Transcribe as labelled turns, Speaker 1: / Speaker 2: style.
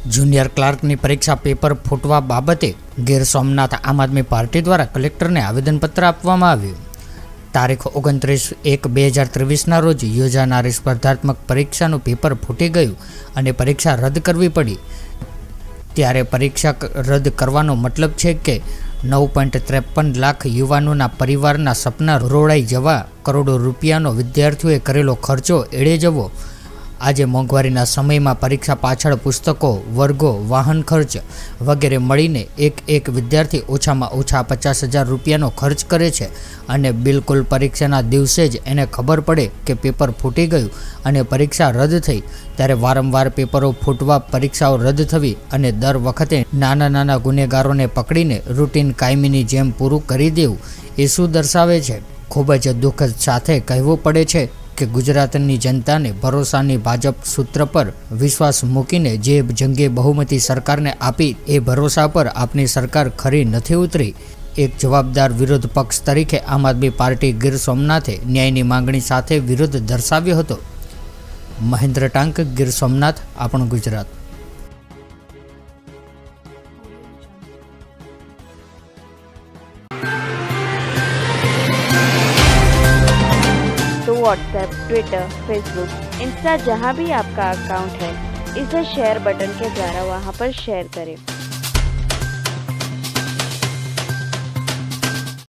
Speaker 1: Junior क्लार्कनी परीक्षा paper फूटवा बाबते गीर सोमनाथ आम आदमी पार्टी द्वारा कलेक्टर ने आवेदनपत्र आपवामां आव्युं। तारीख 29/1/2023 रोज योजानारी स्पर्धात्मक परीक्षानुं पेपर फूटी गयुं अने परीक्षा रद्द करवी पड़ी। त्यारे परीक्षा रद्द करवानो मतलब छे के 9.53 लाख युवानोना परिवारना सपना रोड़ाई जवा करोड़ों रूपियानो विद्यार्थीओए करेलो खर्चो एड़े जवो। आज मोंघवारीना समयमां परीक्षा पाछळ पुस्तकों, वर्गो, वाहन खर्च वगैरह मळीने एक विद्यार्थी ओछामां ओछा 50,000 रूपियानो खर्च करे छे अने बिल्कुल परीक्षाना दिवसे ज एने खबर पड़े के पेपर फूटी गयुं अने परीक्षा रद्द थई त्यारे वारंवार पेपरो फूटवा, परीक्षाओ रद्द थवी अने दर वखते नाना नाना गुनेगारोने पकड़ीने रूटीन कायमीनी जेम पूरुं करी देवुं ए शुं दर्शावे छे। खूब ज दुःख साथे कहेवुं पड़े छे कि गुजरातनी जनता ने भरोसानी भाजप सूत्र पर विश्वास मूकीने जे जंगे बहुमती सरकार ने आपी ए भरोसा पर आपनी सरकार खरी नथी उतरी। एक जवाबदार विरोध पक्ष तरीके आम आदमी पार्टी गीर सोमनाथे न्यायनी मांगणी साथे विरोध दर्शाव्यो हतो। महेन्द्र टांक, गीर सोमनाथ, आपणुं गुजरात।
Speaker 2: तो व्हाट्सएप, ट्विटर, फेसबुक, इंस्टा जहाँ भी आपका अकाउंट है, इसे शेयर बटन के द्वारा वहाँ पर शेयर करें।